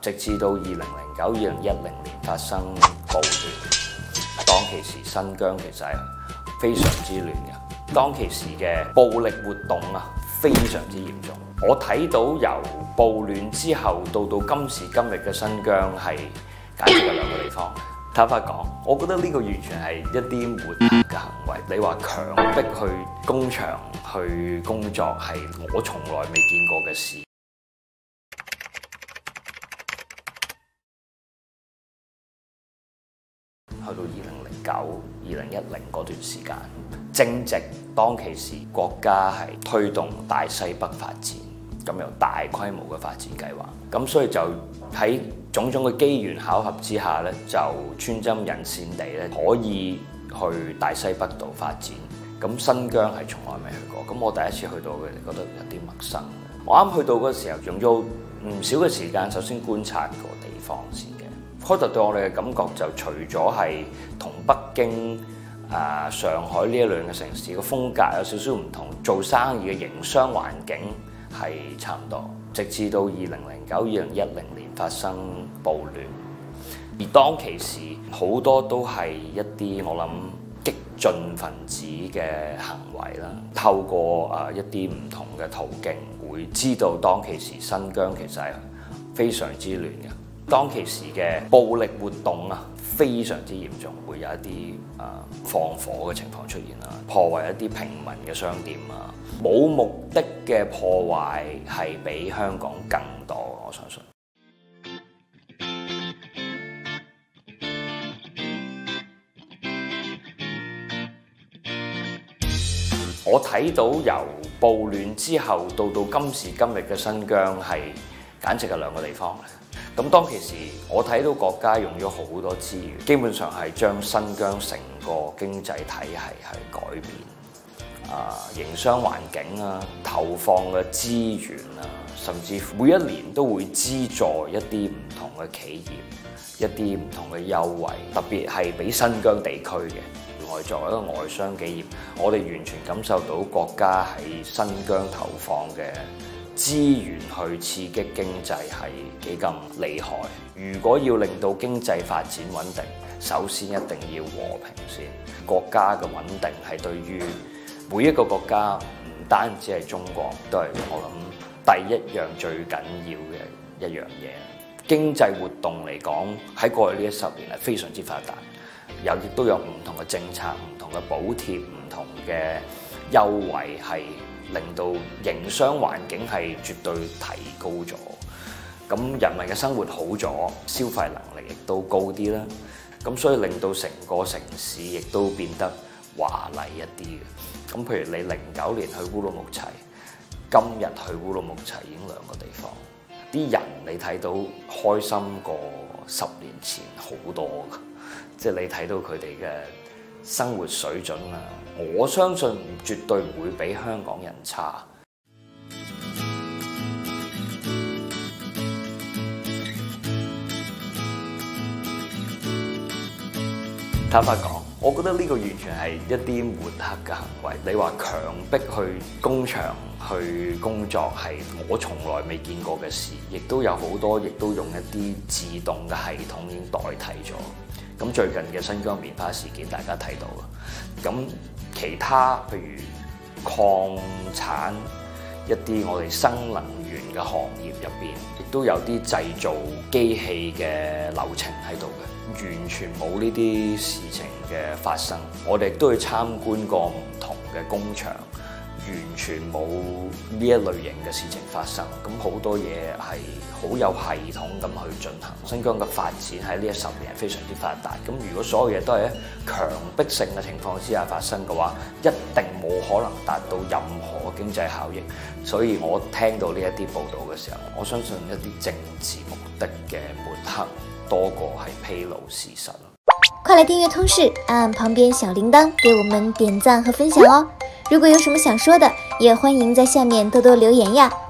直至到2009、2010年發生暴亂，當其時新疆其實係非常之亂嘅，當其時嘅暴力活動啊非常之嚴重。我睇到由暴亂之後到今時今日嘅新疆係簡直係兩個地方。坦白講，我覺得呢個完全係一啲抹黑嘅行為。你話強迫去工場去工作係我從來未見過嘅事。去到2009、2010嗰段時間，正值當其時國家係推動大西北發展，咁有大規模嘅發展計劃，咁所以就喺種種嘅機緣巧合之下咧，就穿針引線地咧可以去大西北度發展。咁新疆係從來未去過，咁我第一次去到嘅覺得有啲陌生。我啱去到嗰時候，用咗唔少嘅時間，首先觀察個地方先嘅。開頭對我哋嘅感覺就除咗係同北京、上海呢一類嘅城市嘅風格有少少唔同，做生意嘅營商環境係差唔多。直至到2009、2010年發生暴亂，而當其時好多都係一啲我諗激進分子嘅行為啦，透過一啲唔同嘅途徑，會知道當其時新疆其實係非常之亂嘅。當其時嘅暴力活動啊，非常之嚴重，會有一啲放火嘅情況出現啦，破壞一啲平民嘅商店啊，冇目的嘅破壞係比香港更多，我相信。我睇到由暴亂之後到今時今日嘅新疆係簡直係兩個地方。咁當其時，我睇到國家用咗好多資源，基本上係將新疆成個經濟體系係改變，營商環境啊，投放嘅資源啊，甚至每一年都會資助一啲唔同嘅企業，一啲唔同嘅優惠，特別係俾新疆地區嘅。我作為一個外商企業，我哋完全感受到國家喺新疆投放嘅資源去刺激經濟係幾咁厲害。如果要令到經濟發展穩定，首先一定要和平先。國家嘅穩定係對於每一個國家，唔單止係中國，都係我諗第一樣最緊要嘅一樣嘢。經濟活動嚟講，喺過去呢10年係非常之發達，亦都有唔同嘅政策、唔同嘅補貼、唔同嘅優惠係令到營商環境係絕對提高咗，咁人民嘅生活好咗，消費能力亦都高啲啦，咁所以令到成個城市亦都變得華麗一啲嘅。咁譬如你09年去烏魯木齊，今日去烏魯木齊已經兩個地方，啲人你睇到開心過10年前好多㗎，即係你睇到佢哋嘅生活水準啊，我相信絕對唔會比香港人差。坦白講，我覺得呢個完全係一啲抹黑嘅行為。你話強迫去工場去工作係我從來未見過嘅事，亦都有好多，亦都用一啲自動嘅系統已經代替咗。咁最近嘅新疆棉花事件，大家睇到啦。咁其他譬如礦產一啲我哋新能源嘅行業入邊，亦都有啲製造機器嘅流程喺度嘅，完全冇呢啲事情嘅發生。我哋都去參觀過唔同嘅工場，完全冇呢一類型嘅事情發生。咁好多嘢係好有系統咁去進行。新疆嘅發展喺呢10年係非常之發達。咁如果所有嘢都係喺強迫性嘅情況之下發生嘅話，一定冇可能達到任何經濟效益。所以我聽到呢一啲報道嘅時候，我相信一啲政治目的嘅抹黑多過係披露事實。 快來訂閱通識，按旁邊小鈴鐺給我們點讚和分享哦。如果有什麼想說的，也歡迎在下面多多留言呀。